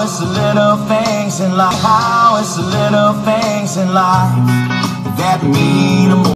it's the little things in life, how it's the little things in life that mean more.